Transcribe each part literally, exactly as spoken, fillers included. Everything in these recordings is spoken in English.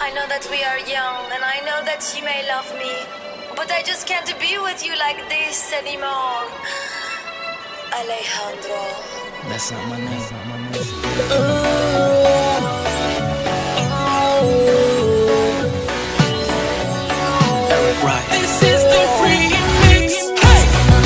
I know that we are young, and I know that you may love me, but I just can't be with you like this anymore. Alejandro. That's not my name. That's not my name. Eric Wright. This is the remix. Hey.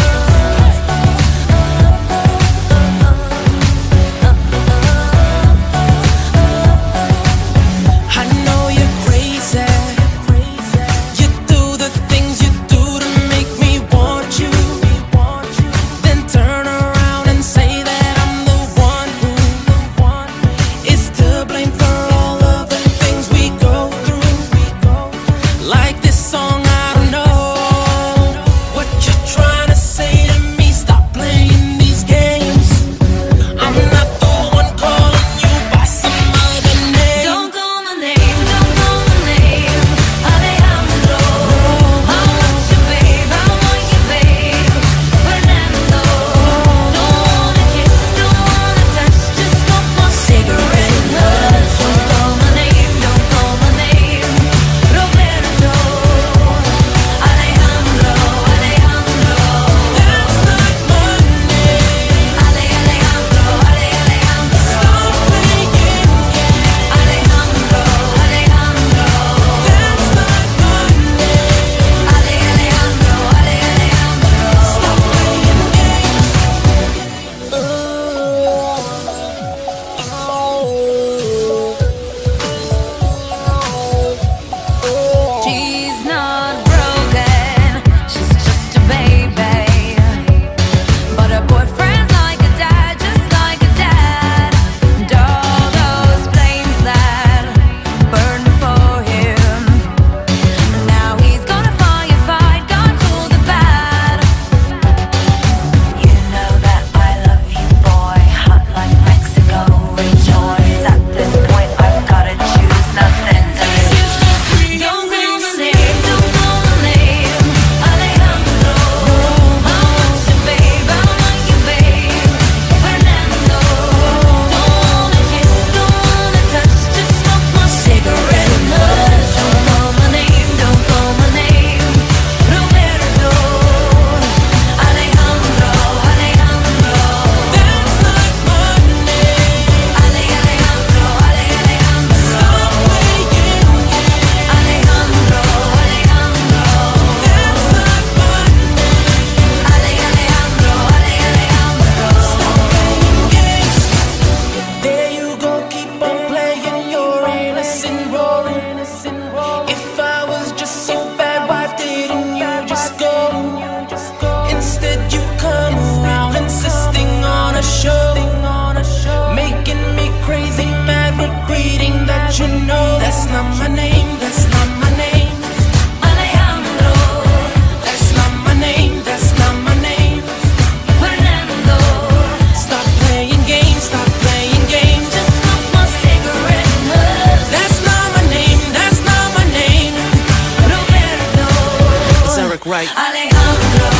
I know you're crazy. You do the things you do to make me want you. Then turn around and say that I'm the one who is to blame for all of the things we go through. Like this song, I don't know what you're trying to say to me. Stop playing these games. I'm not the one calling you by some other name. Don't call my name, don't call my name, Alejandro. I want you, babe, I want you, babe, Fernando. Don't wanna kiss, don't wanna touch, just smoke my cigarette and hush. Don't call my name, don't call my name, Roberto. Alejandro, Alejandro. That's not my name. Ale, Alejandro, Ale, Alejandro. Stop playing games. Alejandro, Alejandro. That's not my name. Ale, Alejandro, Ale, Alejandro. Stop playing games. She's not broken, she's just a baby. But her boyfriend's like a dad, just like a dad. And all those flames that burned for him, now he's gonna firefight, gonna cool the bad. You know that I love you, boy, hot like Mexico, rejoice. At this point I've gotta choose nothing to lose. Don't call my name, don't call my name, Alejandro. I want you, babe, I want you, babe, Fernando. Don't wanna kiss, don't wanna touch, just smoke my cigarette and hush. Don't call my name, don't call my name, Roberto. Alejandro, Alejandro. That's not my name. Ale, Alejandro, Ale, Alejandro. Stop playing games. Alejandro, Alejandro. That's not my name. Ale, Alejandro, Ale, Alejandro. Stop playing games. There you go, keep on playing your innocent role. If I was just so bad, why didn't you just go? Instead you come around insisting on a show, making me crazy mad, repeating that you know that's not my name, that's not my name, Alejandro, that's not my name, that's not my name. Fernando. Stop playing games, stop playing games. Just smoke my cigarette and hush. That's not my name, that's not my name. Roberto. It's Eric Wright. Alejandro.